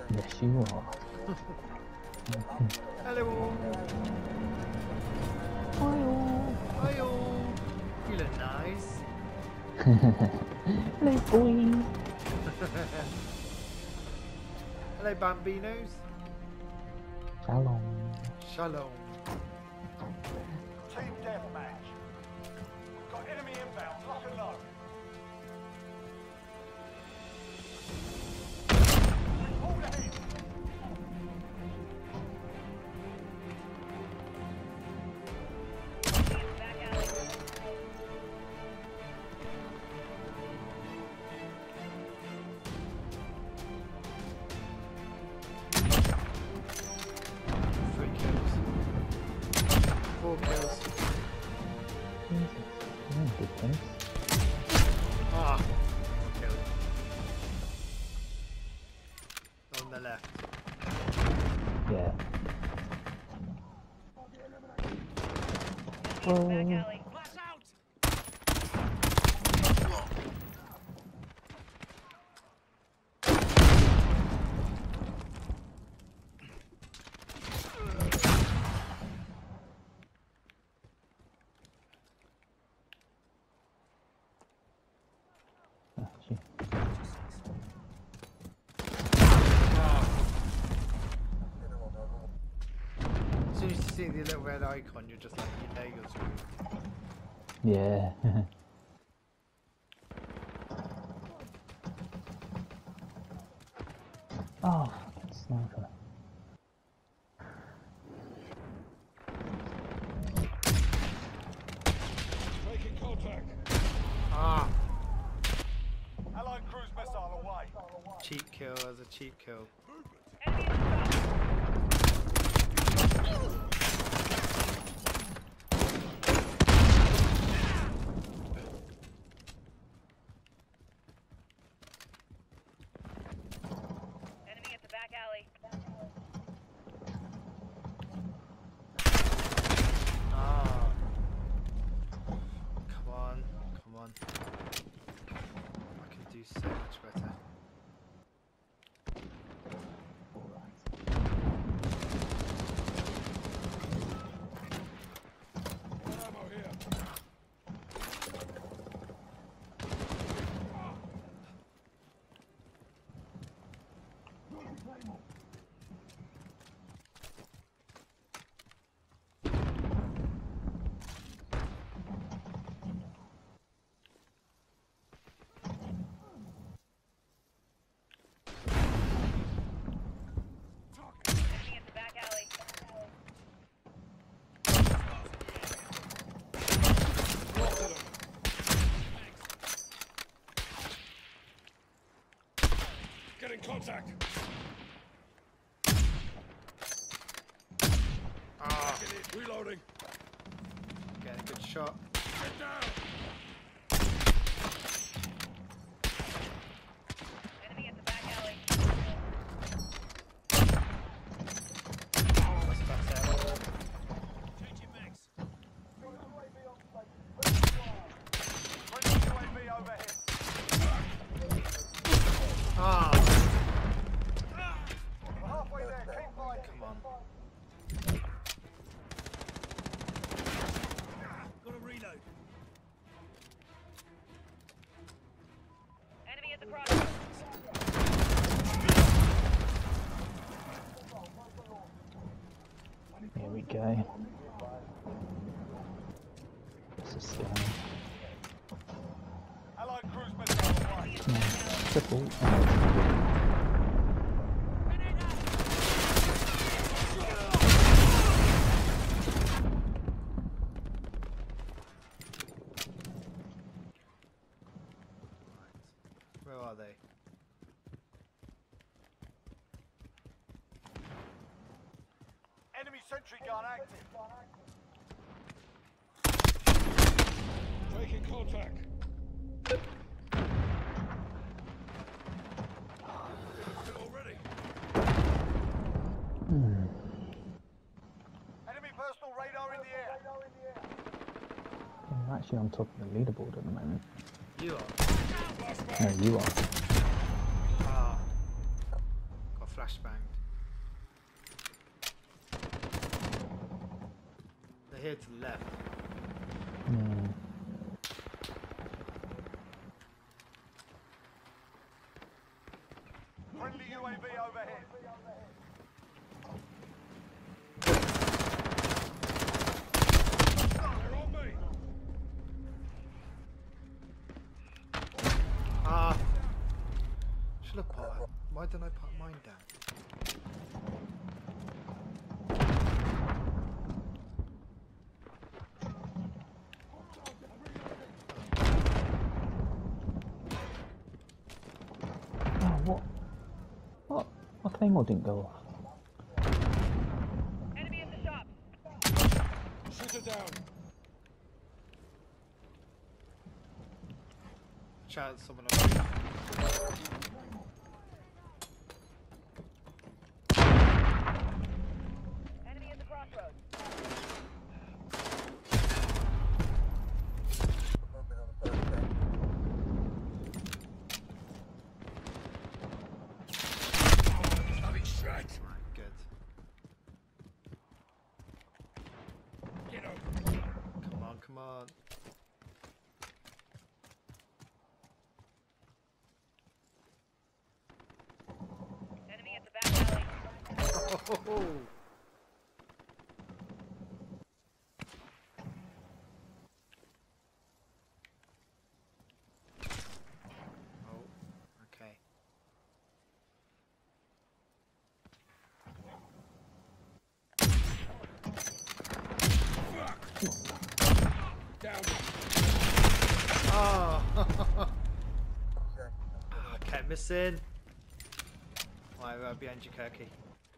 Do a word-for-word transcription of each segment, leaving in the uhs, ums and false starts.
Yes, you are. Hello. Hi-oh. Hi-oh. You look nice. Hello, boy. Hello, Bambinos. Shalom. Shalom. Team deathmatch. We've got enemy inbound. Lock and load. Hold ahead. Three kills. Four kills. Jesus. You're in a good place. Ah. Kill. On the left. Yeah. Oh. Oh, gee. As soon as you see the little red icon, you're just like, you know you're screwed. Yeah. Oh, fucking sniper. Taking contact. Ah. Allied cruise missile away. Cheap kill as a cheap kill. Enemy at the back alley. Ah. Come on. Come on. I can do so much better. Ammo here. Enemy at the back alley. Getting contact. Ah. Reloading. Getting a good shot. Get down. Enemy at the back alley. That's better. Changing mags. Friendly U A V overhead. Ah. We're halfway there. Keep fighting. Come on. Gotta reload. Enemy at the crossroads. Here we go. This is scary. Allied cruise missile away. No, triple. Where are they? Enemy sentry gun active. Taking contact. Already. Hmm. Enemy personal radar in the air. I'm actually on top of the leaderboard at the moment. You are. No, you are. Ah. Got flashbanged. They're here to the left. Yeah. Friendly U A V overhead. They're on me. Ah. Should have put. Why didn't I put mine down? Oh, what? What? My claymore didn't go off. Enemy at the shop. Shoot her down. Shout out to someone else. Enemy at the crossroads. Having shot. Right, good. Get over. Come on, come on. Enemy at the back alley. Oh. Oh, okay. Down. Oh. I kept missing. Right, right behind you, Kirky.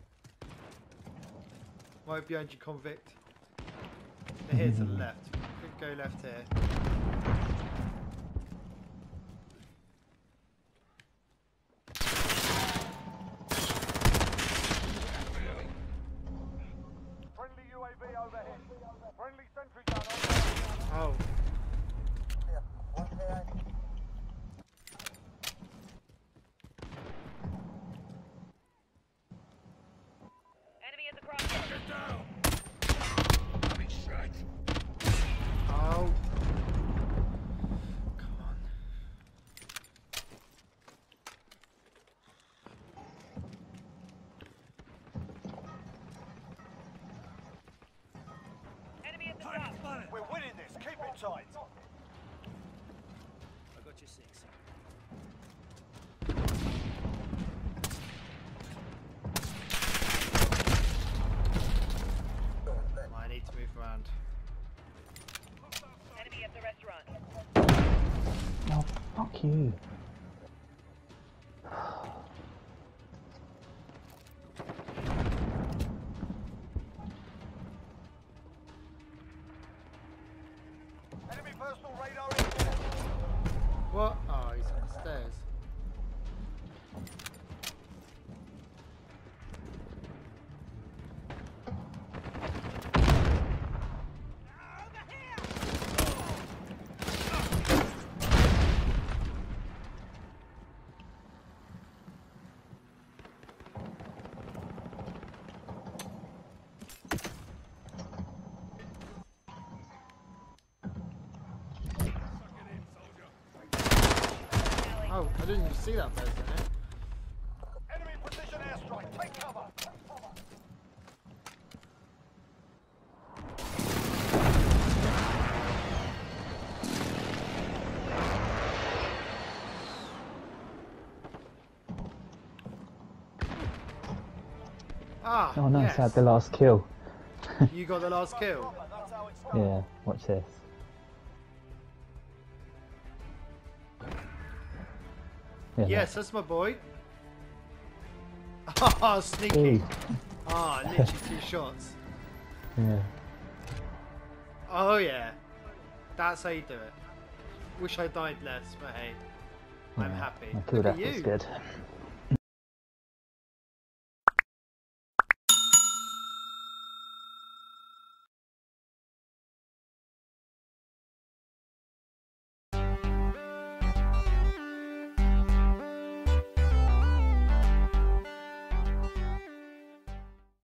Right behind you, convict. They're here to the left. Could go left here. Friendly U A V overhead. Friendly sentry gun on. Oh. Enemy at the crossroads. Get down. Having shot. Oh. Come on. Enemy at the shop. We're winning this. Keep it tight. I got you six. I need to move around. Enemy at the restaurant. Oh, fuck you. Enemy personal radar in. What? Oh, he's on the stairs. Oh, I didn't even see that person. Eh? Enemy precision airstrike. Take cover. Ah, Oh, nice. yes. I had the last kill. You got the last kill. That's how it starts. Yeah, watch this. Yeah, Yes, that's my boy. Ah, sneaky. Ooh. Ah, literally two shots. Yeah. Oh yeah, that's how you do it. Wish I died less, but hey, I'm Yeah, happy. my kill Look at death was you. good.